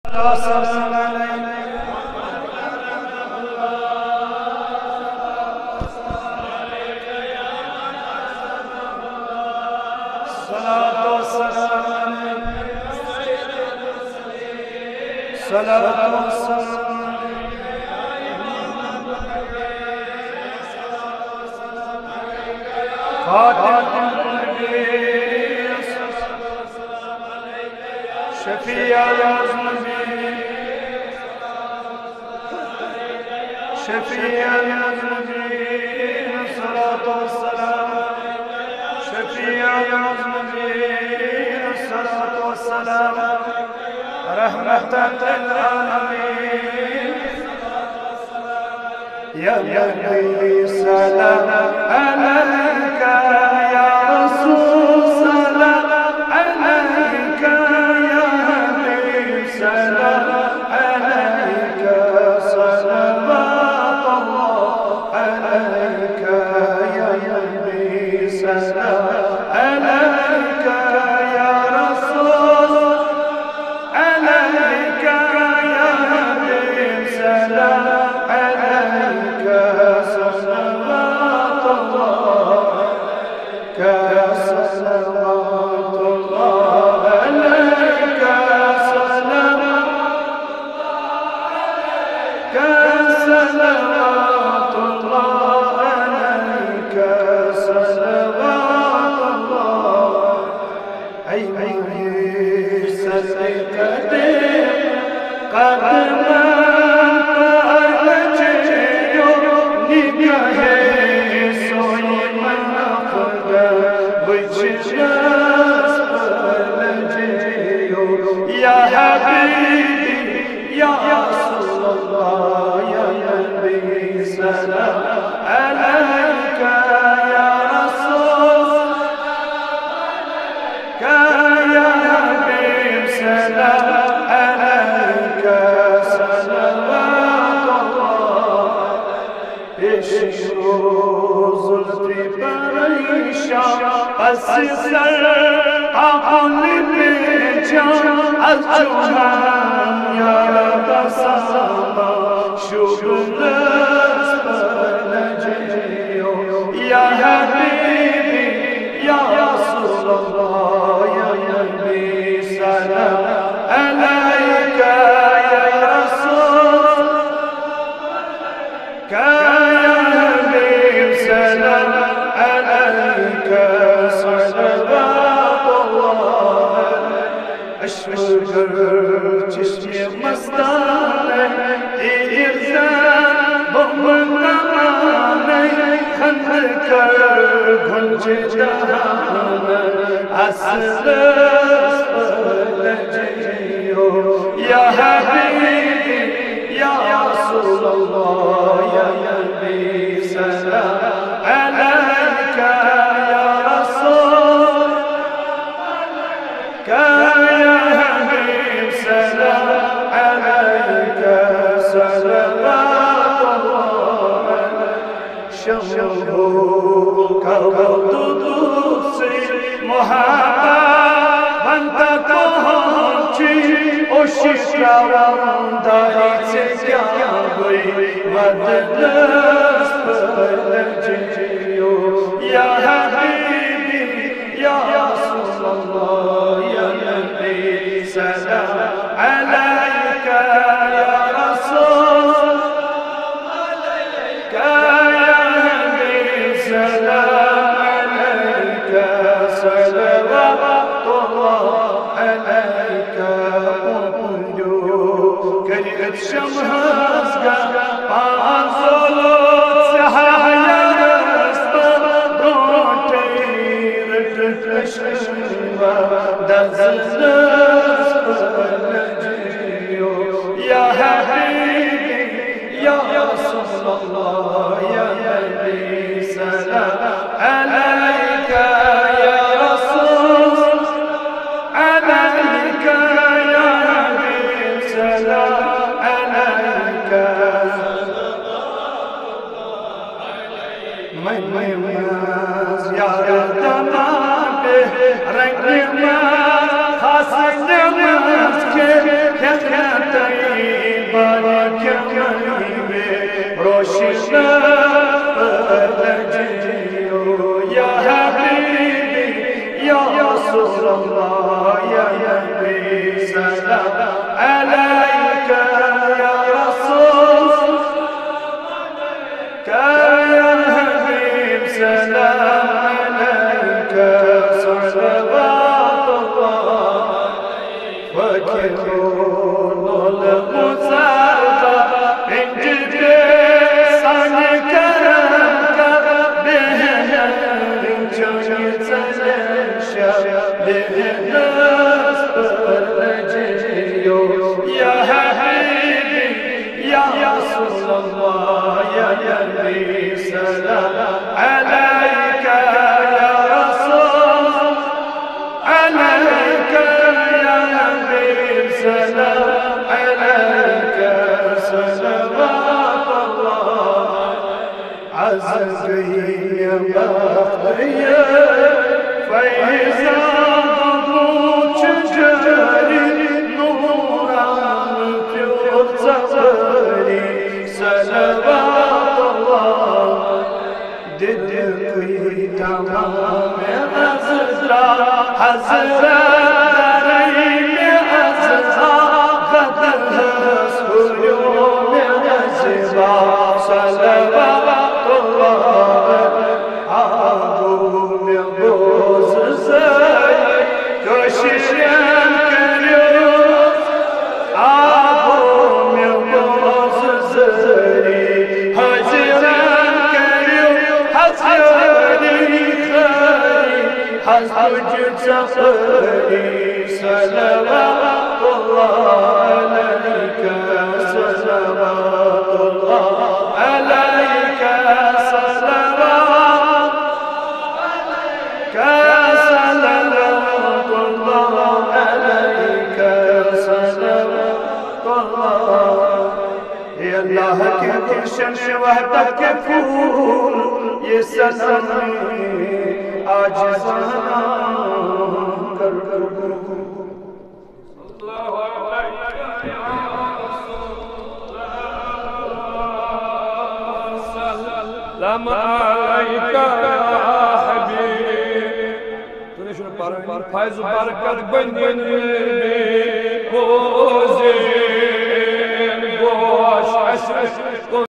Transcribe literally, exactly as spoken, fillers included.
रंग खास नमस के الله يا نبي سلام عليك يا رسول يا حبيب سلام عليك صلوات الله وكرون المسافة من جبريل سن كرمك بهنا من جوجت الشام بهنا اصبر نجيو يا حبيبي يا رسول الله يا نبي سلام عليك يا رسول عليك يا حبيب سلام عليك صلوات الله عزقي يا بختي فإذا ضبوط شجري نورا في صبري صلوات الله ددقي تمام أزرع حزرع دريم أزرع غدرس يوم أزرع صلوات الله عقوم بوز زي كشيان كريوس عقوم بوز زي هزران كريوس هزراني خير حسب جسدي صلوات الله عليك صلوات الله عليك صلوات صلوات الله عليك صلوات الله يا الله के गुलशन वहदत के फूल ये सनम आज ज़ाना कर कर सलाम अलैका या हबीब तूने शुरू पारा फैज़ बरकत बन बोज़े गोश अश